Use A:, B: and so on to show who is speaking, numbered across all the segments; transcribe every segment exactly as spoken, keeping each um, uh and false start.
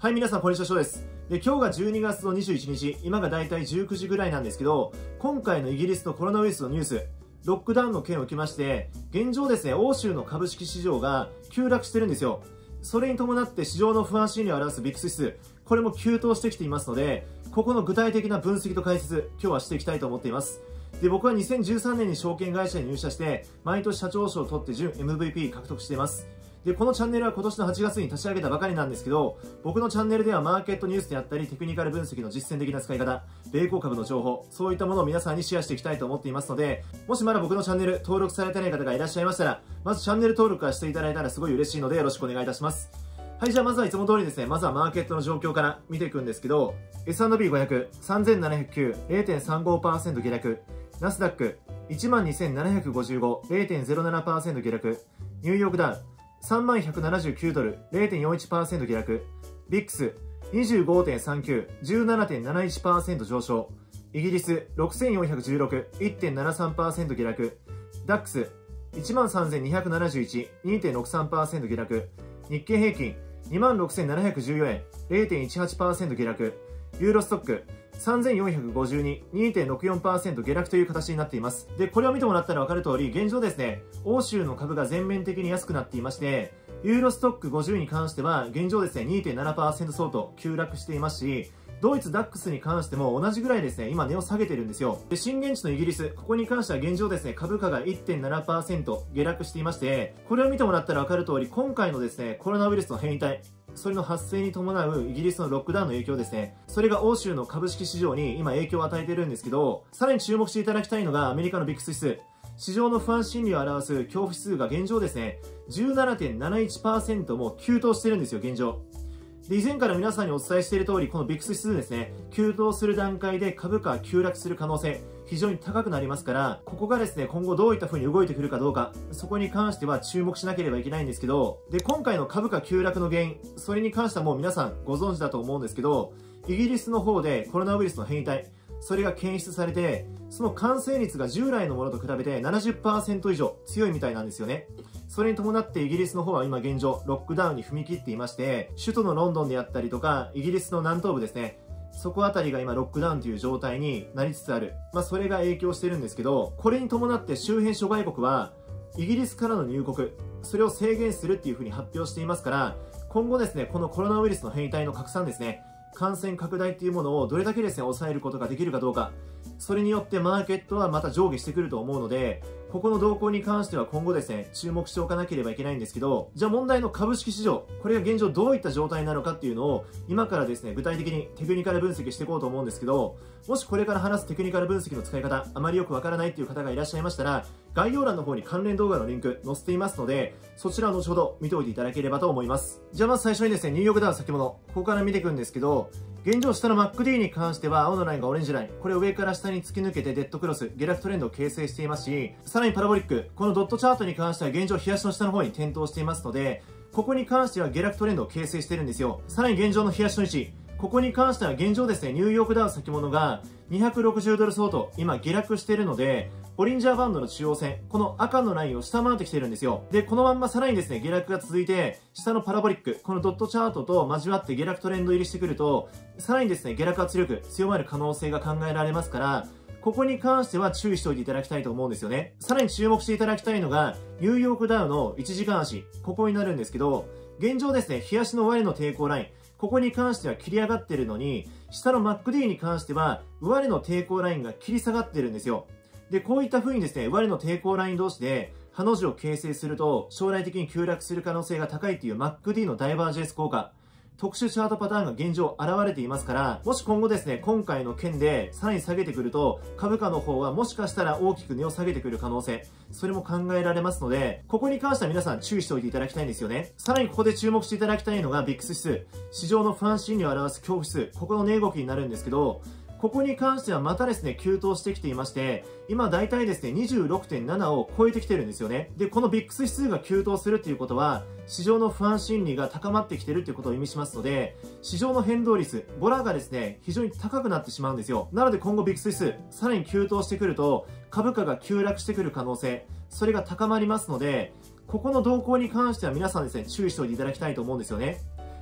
A: はい、皆さん、こんにちは、翔です。で、今日がじゅうにがつのにじゅういちにち、今がだいたいじゅうくじぐらいなんですけど、今回のイギリスのコロナウイルスのニュース、ロックダウンの件を受けまして、現状ですね、欧州の株式市場が急落してるんですよ。それに伴って市場の不安心理を表すビックス指数、これも急騰してきていますので、ここの具体的な分析と解説、今日はしていきたいと思っています。で、僕はにせんじゅうさんねんに証券会社に入社して、毎年社長賞を取って準 エムブイピー 獲得しています。で、このチャンネルは今年のはちがつに立ち上げたばかりなんですけど、僕のチャンネルではマーケットニュースであったり、テクニカル分析の実践的な使い方、米国株の情報、そういったものを皆さんにシェアしていきたいと思っていますので、もしまだ僕のチャンネル登録されてない方がいらっしゃいましたら、まずチャンネル登録からしていただいたらすごい嬉しいのでよろしくお願いいたします。はい、じゃあまずはいつも通りですね、まずはマーケットの状況から見ていくんですけど、エスアンドピーごひゃく、さんぜんななひゃくきゅう、ゼロてんさんごパーセント 下落、ナスダック、いちまんにせんななひゃくごじゅうご、ゼロてんゼロななパーセント 下落、ニューヨークダウ、さんまんひゃくななじゅうきゅうドル、ゼロてんよんいちパーセント 下落、ビックス、にじゅうごてんさんきゅう、じゅうななてんなないちパーセント 上昇、イギリス、ろくせんよんひゃくじゅうろく、いってんななさんパーセント 下落、ダックス、いちまんさんぜんにひゃくななじゅういち、にてんろくさんパーセント 下落、日経平均、にまんろくせんななひゃくじゅうよえん、ゼロてんいちはちパーセント 下落、ユーロストック、さんぜんよんひゃくごじゅうに、にてんろくよんパーセント 下落という形になっています。で、これを見てもらったら分かる通り、現状ですね、欧州の株が全面的に安くなっていまして、ユーロストックごじゅうに関しては、現状ですね、にてんななパーセント 相当急落していますし、ドイツダックスに関しても同じぐらいですね、今値を下げてるんですよ。で、震源地のイギリス、ここに関しては現状ですね、株価が いってんななパーセント 下落していまして、これを見てもらったら分かる通り、今回のですね、コロナウイルスの変異体、それの発生に伴うイギリスのロックダウンの影響ですね。それが欧州の株式市場に今影響を与えているんですけど、さらに注目していただきたいのがアメリカのビックス指数。市場の不安心理を表す恐怖指数が現状ですね、じゅうななてんなないちパーセント も急騰してるんですよ、現状。で、以前から皆さんにお伝えしている通り、このビックス指数ですね、急騰する段階で株価が急落する可能性、非常に高くなりますから、ここがですね、今後どういった風に動いてくるかどうか、そこに関しては注目しなければいけないんですけど、で、今回の株価急落の原因、それに関してはもう皆さんご存知だと思うんですけど、イギリスの方でコロナウイルスの変異体、それが検出されて、その感染率が従来のものと比べて ななじゅっパーセント 以上強いみたいなんですよね。それに伴ってイギリスの方は今現状、ロックダウンに踏み切っていまして、首都のロンドンであったりとか、イギリスの南東部ですね、そこあたりが今ロックダウンという状態になりつつある。まあそれが影響してるんですけど、これに伴って周辺諸外国は、イギリスからの入国、それを制限するっていう風に発表していますから、今後ですね、このコロナウイルスの変異体の拡散ですね、感染拡大っていうものをどれだけですね、抑えることができるかどうか、それによってマーケットはまた上下してくると思うので、ここの動向に関しては今後ですね、注目しておかなければいけないんですけど、じゃあ問題の株式市場、これが現状どういった状態なのかっていうのを、今からですね、具体的にテクニカル分析していこうと思うんですけど、もしこれから話すテクニカル分析の使い方、あまりよくわからないっていう方がいらっしゃいましたら、概要欄の方に関連動画のリンク載せていますので、そちらを後ほど見ておいていただければと思います。じゃあまず最初にですね、ニューヨークダウン先物、ここから見ていくんですけど、現状下の マックディー に関しては青のラインがオレンジライン。これを上から下に突き抜けてデッドクロス、下落トレンドを形成していますし、さらにパラボリック、このドットチャートに関しては現状日足の下の方に点灯していますので、ここに関しては下落トレンドを形成しているんですよ。さらに現状の日足の位置、ここに関しては現状ですね、ニューヨークダウン先物がにひゃくろくじゅうドル相当、今下落しているので、ボリンジャーバンドの中央線、この赤のラインを下回ってきてるんですよ。で、このまんまさらにですね、下落が続いて、下のパラボリック、このドットチャートと交わって下落トレンド入りしてくると、さらにですね、下落圧力強まる可能性が考えられますから、ここに関しては注意しておいていただきたいと思うんですよね。さらに注目していただきたいのが、ニューヨークダウのいちじかん足、ここになるんですけど、現状ですね、日足の終値の抵抗ライン、ここに関しては切り上がってるのに、下の マックディー に関しては、上値の抵抗ラインが切り下がってるんですよ。で、こういった風にですね、上値の抵抗ライン同士で、ハの字を形成すると、将来的に急落する可能性が高いっていう マックディー のダイバージェンス効果、特殊チャートパターンが現状現れていますから、もし今後ですね、今回の件でさらに下げてくると、株価の方はもしかしたら大きく値を下げてくる可能性、それも考えられますので、ここに関しては皆さん注意しておいていただきたいんですよね。さらにここで注目していただきたいのがビックス指数、市場の不安心理を表す恐怖指数、ここの値動きになるんですけど、ここに関してはまたですね、急騰してきていまして、今大体ですね、にじゅうろくてんなな を超えてきてるんですよね。で、このビックス指数が急騰するっていうことは、市場の不安心理が高まってきてるっていうことを意味しますので、市場の変動率、ボラがですね、非常に高くなってしまうんですよ。なので今後ビックス指数、さらに急騰してくると、株価が急落してくる可能性、それが高まりますので、ここの動向に関しては皆さんですね、注意しておいていただきたいと思うんですよね。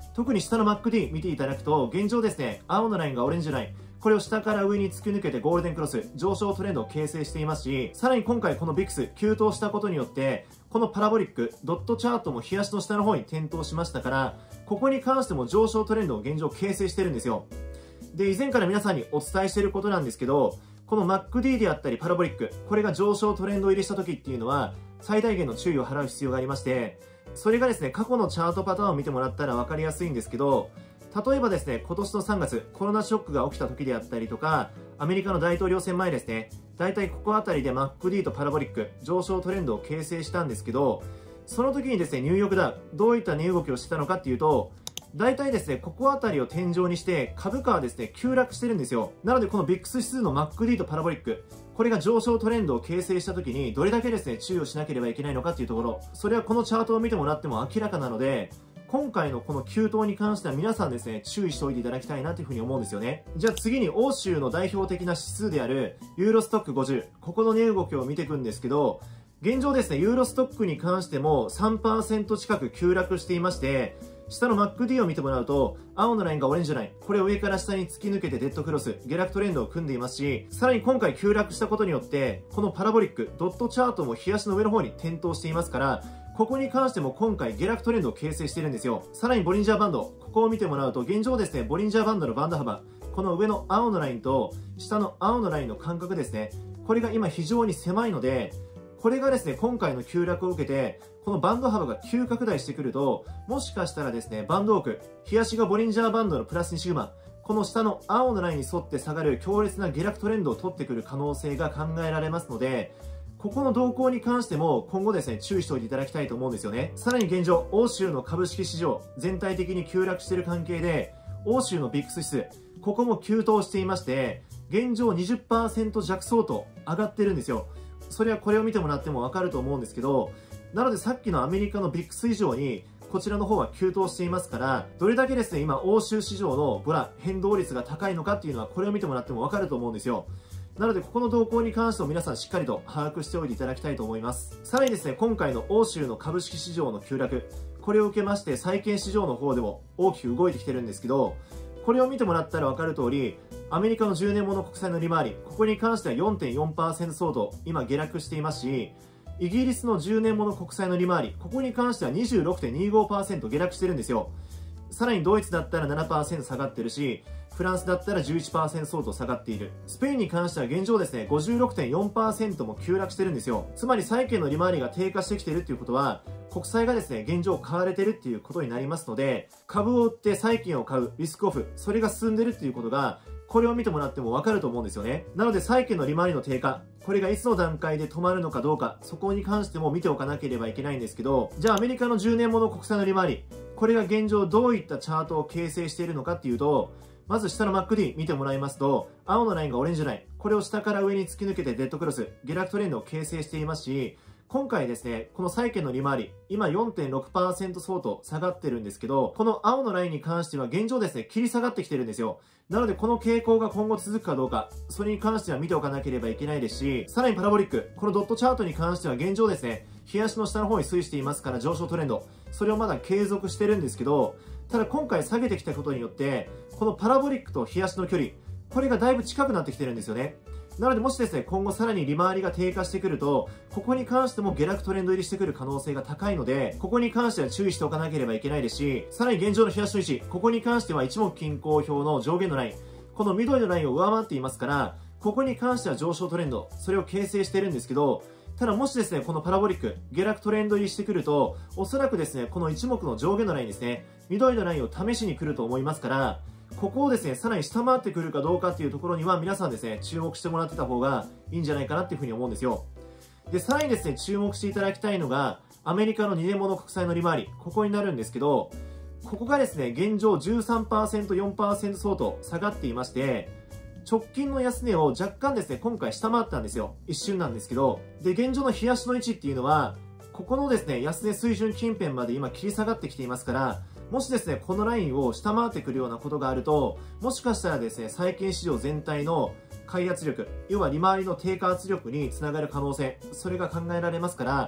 A: 特に下の マックディー 見ていただくと、現状ですね、青のラインがオレンジライン。これを下から上に突き抜けてゴールデンクロス、上昇トレンドを形成していますし、さらに今回この ビックス、急騰したことによって、このパラボリック、ドットチャートも日足の下の方に点灯しましたから、ここに関しても上昇トレンドを現状形成してるんですよ。で、以前から皆さんにお伝えしていることなんですけど、この マックディー であったりパラボリック、これが上昇トレンド入りした時っていうのは、最大限の注意を払う必要がありまして、それがですね、過去のチャートパターンを見てもらったら分かりやすいんですけど、例えばですね、今年のさんがつ、コロナショックが起きた時であったりとか、アメリカの大統領選前ですね、だいたいここあたりで マックディー とパラボリック、上昇トレンドを形成したんですけど、その時にですね、ニューヨークダウ、どういった値動きをしてたのかっていうと、大体ですね、ここあたりを天井にして、株価はですね、急落してるんですよ。なので、このビックス指数の マックディー とパラボリック、これが上昇トレンドを形成した時に、どれだけですね、注意をしなければいけないのかっていうところ、それはこのチャートを見てもらっても明らかなので、今回のこの急騰に関しては皆さんですね、注意しておいていただきたいなというふうに思うんですよね。じゃあ次に欧州の代表的な指数であるユーロストックごじゅう、ここの値動きを見ていくんですけど、現状ですね、ユーロストックに関しても さんパーセント 近く急落していまして、下の マックディー を見てもらうと、青のラインがオレンジライン、これを上から下に突き抜けてデッドクロス、下落トレンドを組んでいますし、さらに今回急落したことによって、このパラボリック、ドットチャートも日足の上の方に点灯していますから、ここに関しても今回下落トレンドを形成しているんですよ。さらにボリンジャーバンド、ここを見てもらうと、現状ですね、ボリンジャーバンドのバンド幅、この上の青のラインと下の青のラインの間隔ですね、これが今非常に狭いので、これがですね、今回の急落を受けて、このバンド幅が急拡大してくると、もしかしたらですね、バンド多く、日足がボリンジャーバンドのプラスにシグマ、この下の青のラインに沿って下がる強烈な下落トレンドを取ってくる可能性が考えられますので、ここの動向に関しても今後ですね、注意しておいていただきたいと思うんですよね。さらに現状、欧州の株式市場、全体的に急落している関係で、欧州のビックス指数、ここも急騰していまして、現状 にじゅっパーセント 弱相当上がってるんですよ。それはこれを見てもらってもわかると思うんですけど、なのでさっきのアメリカのビックス以上に、こちらの方は急騰していますから、どれだけですね、今欧州市場のボラ、変動率が高いのかっていうのは、これを見てもらってもわかると思うんですよ。なので、ここの動向に関しても皆さんしっかりと把握しておいていただきたいと思います。さらにですね、今回の欧州の株式市場の急落、これを受けまして債券市場の方でも大きく動いてきてるんですけど、これを見てもらったら分かる通り、アメリカのじゅうねんもの国債の利回り、ここに関しては よんてんよんパーセント 相当、今下落していますし、イギリスのじゅうねんもの国債の利回り、ここに関しては にじゅうろくてんにじゅうごパーセント 下落してるんですよ。さらにドイツだったら ななパーセント 下がってるし、フランスだったら じゅういちパーセント 相当下がっている。スペインに関しては現状ですね、ごじゅうろくてんよんパーセント も急落してるんですよ。つまり債券の利回りが低下してきてるっていうことは、国債がですね、現状買われてるっていうことになりますので、株を売って債券を買うリスクオフ、それが進んでるっていうことが、これを見てもらってもわかると思うんですよね。なので債券の利回りの低下、これがいつの段階で止まるのかどうか、そこに関しても見ておかなければいけないんですけど、じゃあアメリカのじゅうねんもの国債の利回り、これが現状どういったチャートを形成しているのかっていうと、まず下の マックディー 見てもらいますと、青のラインがオレンジライン、これを下から上に突き抜けてデッドクロス、下落トレンドを形成していますし、今回ですね、この債券の利回り、今 よんてんろくパーセント 相当下がってるんですけど、この青のラインに関しては現状ですね、切り下がってきてるんですよ。なのでこの傾向が今後続くかどうか、それに関しては見ておかなければいけないですし、さらにパラボリック、このドットチャートに関しては現状ですね、日足の下の方に推移していますから上昇トレンド、それをまだ継続してるんですけど、ただ今回下げてきたことによって、このパラボリックと日足の距離、これがだいぶ近くなってきてるんですよね。なのでもしですね、今後さらに利回りが低下してくると、ここに関しても下落トレンド入りしてくる可能性が高いので、ここに関しては注意しておかなければいけないですし、さらに現状の日足の位置、ここに関しては一目均衡表の上限のライン、この緑のラインを上回っていますから、ここに関しては上昇トレンド、それを形成してるんですけど、ただもしですね、このパラボリック、下落トレンド入りしてくると、おそらくですね、この一目の上下のラインですね、緑のラインを試しに来ると思いますから、ここをですね、さらに下回ってくるかどうかっていうところには皆さんですね、注目してもらってた方がいいんじゃないかなっていうふうに思うんですよ。で、さらにですね、注目していただきたいのが、アメリカのにねんもの国債の利回り、ここになるんですけど、ここがですね、現状 じゅうさんパーセント、よんパーセント 相当下がっていまして、直近の安値を若干ですね、今回下回ったんですよ。一瞬なんですけど。で、現状の日足の位置っていうのは、ここのですね、安値水準近辺まで今切り下がってきていますから、もしですね、このラインを下回ってくるようなことがあると、もしかしたらですね、債券市場全体の買い圧力、要は利回りの低下圧力につながる可能性、それが考えられますから、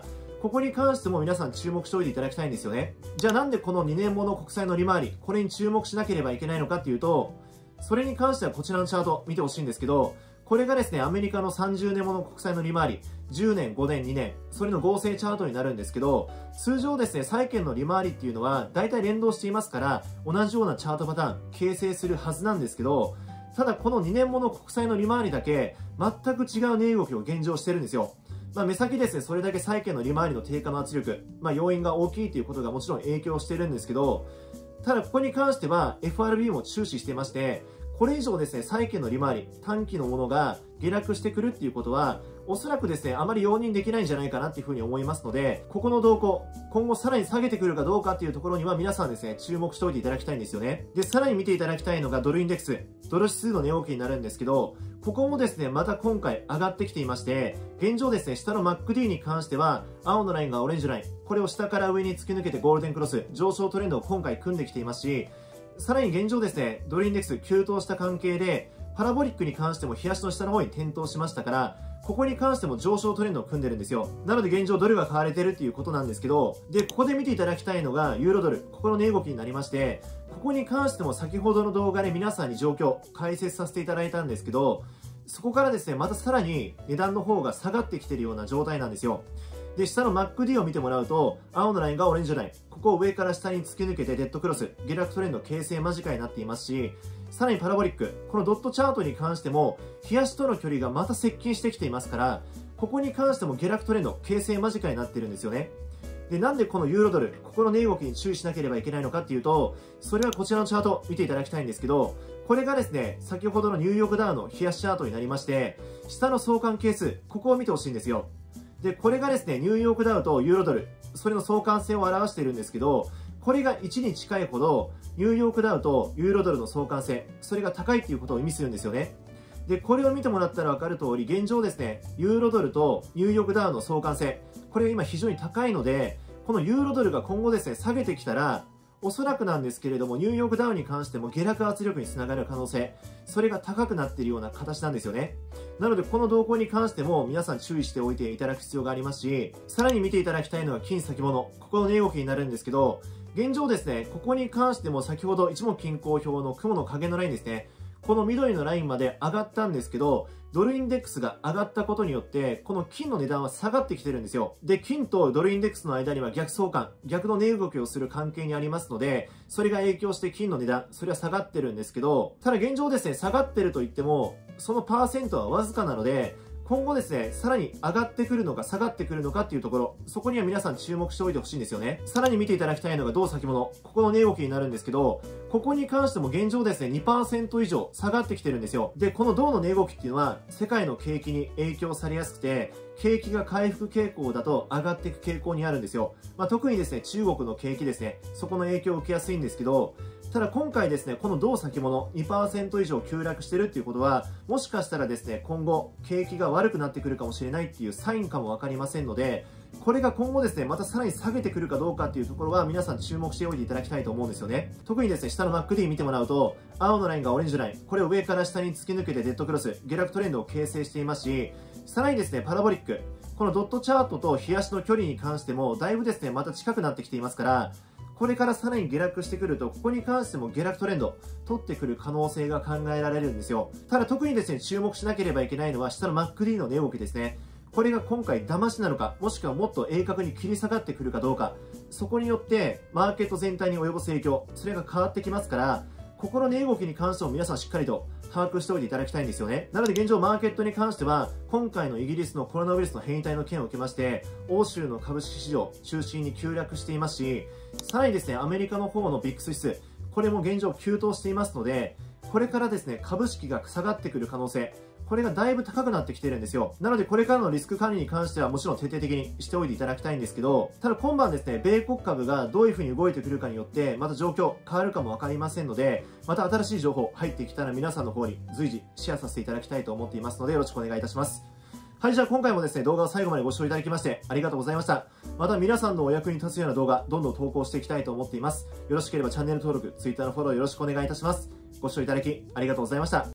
A: ここに関しても皆さん注目しておいていただきたいんですよね。じゃあなんでこのにねんもの国債の利回り、これに注目しなければいけないのかっていうと、それに関してはこちらのチャート見てほしいんですけど、これがですね、アメリカのさんじゅうねんもの国債の利回り、じゅうねん、ごねん、にねん、それの合成チャートになるんですけど、通常ですね、債券の利回りっていうのは大体連動していますから、同じようなチャートパターン形成するはずなんですけど、ただこのにねんもの国債の利回りだけ全く違う値動きを現状してるんですよ。まあ、目先ですね、それだけ債券の利回りの低下の圧力、まあ、要因が大きいということがもちろん影響してるんですけど、ただここに関しては エフアールビー も注視してまして、これ以上ですね、債券の利回り、短期のものが下落してくるっていうことは、おそらくですね、あまり容認できないんじゃないかなっていうふうに思いますので、ここの動向、今後さらに下げてくるかどうかっていうところには皆さんですね、注目しておいていただきたいんですよね。で、さらに見ていただきたいのがドルインデックス、ドル指数の値動きになるんですけど、ここもですね、また今回上がってきていまして、現状ですね、下の マックディー に関しては、青のラインがオレンジライン、これを下から上に突き抜けてゴールデンクロス、上昇トレンドを今回組んできていますし、さらに現状ですね、ドルインデックス急騰した関係で、パラボリックに関しても冷やしの下の方に点灯しましたから、ここに関しても上昇トレンドを組んでるんですよ。なので現状ドルが買われてるっていうことなんですけど、で、ここで見ていただきたいのがユーロドル、ここの値動きになりまして、ここに関しても先ほどの動画で皆さんに状況、解説させていただいたんですけど、そこからですね、またさらに値段の方が下がってきてるような状態なんですよ。で、下の マックディー を見てもらうと、青のラインがオレンジライン。ここを上から下に突き抜けてデッドクロス、下落トレンド形成間近になっていますし、さらにパラボリック、このドットチャートに関しても、冷やしとの距離がまた接近してきていますから、ここに関しても下落トレンド形成間近になってるんですよね。で、なんでこのユーロドル、ここの値動きに注意しなければいけないのかっていうと、それはこちらのチャート見ていただきたいんですけど、これがですね、先ほどのニューヨークダウの冷やしチャートになりまして、下の相関係数、ここを見てほしいんですよ。で、これがですね、ニューヨークダウとユーロドル、それの相関性を表しているんですけど、これがいちに近いほど、ニューヨークダウとユーロドルの相関性、それが高いっていうことを意味するんですよね。で、これを見てもらったら分かる通り、現状ですね、ユーロドルとニューヨークダウの相関性、これが今非常に高いので、このユーロドルが今後ですね、下げてきたら、おそらくなんですけれども、ニューヨークダウに関しても下落圧力につながる可能性、それが高くなっているような形なんですよね。なので、この動向に関しても皆さん注意しておいていただく必要がありますし、さらに見ていただきたいのは金先物、ここの値動きになるんですけど、現状ですね、ここに関しても先ほど一目均衡表の雲の影のラインですね、この緑のラインまで上がったんですけど、ドルインデックスが上がったことによって、この金の値段は下がってきてるんですよ。で、金とドルインデックスの間には逆相関、逆の値動きをする関係にありますので、それが影響して金の値段、それは下がってるんですけど、ただ現状ですね、下がってると言っても、そのパーセントはわずかなので、今後ですね、さらに上がってくるのか下がってくるのかっていうところ、そこには皆さん注目しておいてほしいんですよね。さらに見ていただきたいのが銅先物。ここの値動きになるんですけど、ここに関しても現状ですね、にパーセント以上下がってきてるんですよ。で、この銅の値動きっていうのは、世界の景気に影響されやすくて、景気が回復傾向だと上がっていく傾向にあるんですよ。まあ、特にですね、中国の景気ですね、そこの影響を受けやすいんですけど、ただ今回ですね、この銅先物 にパーセント 以上急落してるっていうことは、もしかしたらですね、今後景気が悪くなってくるかもしれないっていうサインかもわかりませんので、これが今後ですね、またさらに下げてくるかどうかっていうところは皆さん注目しておいていただきたいと思うんですよね。特にですね、下の マックディー 見てもらうと、青のラインがオレンジライン、これを上から下に突き抜けてデッドクロス、下落トレンドを形成していますし、さらにですね、パラボリック、このドットチャートと冷やしの距離に関しても、だいぶですね、また近くなってきていますから、これからさらに下落してくると、ここに関しても下落トレンド、取ってくる可能性が考えられるんですよ。ただ特にですね、注目しなければいけないのは、下の マックディー の値動きですね。これが今回騙しなのか、もしくはもっと鋭角に切り下がってくるかどうか、そこによってマーケット全体に及ぼす影響、それが変わってきますから、ここの値動きに関しても皆さんしっかりと把握しておいていただきたいんですよね。なので現状マーケットに関しては、今回のイギリスのコロナウイルスの変異体の件を受けまして、欧州の株式市場中心に急落していますし、さらにですね、アメリカの方のビックス指数、これも現状急騰していますので、これからですね、株式が下がってくる可能性、これがだいぶ高くなってきてるんですよ。なのでこれからのリスク管理に関してはもちろん徹底的にしておいていただきたいんですけど、ただ今晩ですね、米国株がどういう風に動いてくるかによって、また状況変わるかもわかりませんので、また新しい情報入ってきたら皆さんの方に随時シェアさせていただきたいと思っていますので、よろしくお願いいたします。はい、じゃあ今回もですね、動画を最後までご視聴いただきましてありがとうございました。また皆さんのお役に立つような動画、どんどん投稿していきたいと思っています。よろしければチャンネル登録、Twitter のフォローよろしくお願いいたします。ご視聴いただきありがとうございました。